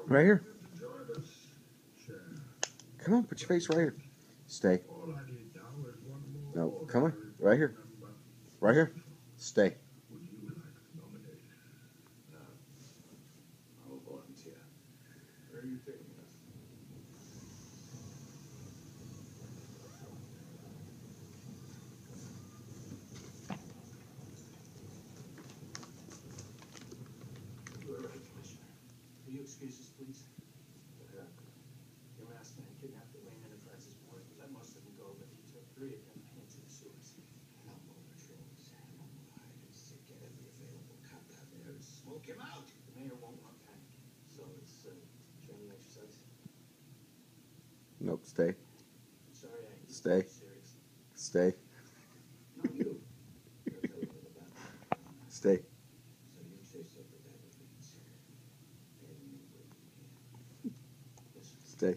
Right here. Come on, put your face right here. Stay. No, come on. Right here. Right here. Stay. Where are you taking us? You are right, Commissioner. Will you excuse us, please? What happened? Your masked man kidnapped Elaine and Francis Moore. He let most of them go, but he took 3 of them into the sewers. No more patrols. No more hide and seek. Get every available cop out there and smoke him out. The mayor won't want panic, so it's training exercise. Nope, stay. Sorry, I Stay. serious. Stay. No, you. You're a little bit about that. Stay. So you chase up with that elite. Pay me where you can. Yes, sir. Stay.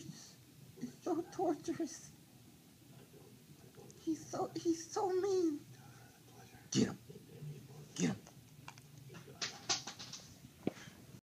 It's so torturous. He's so mean.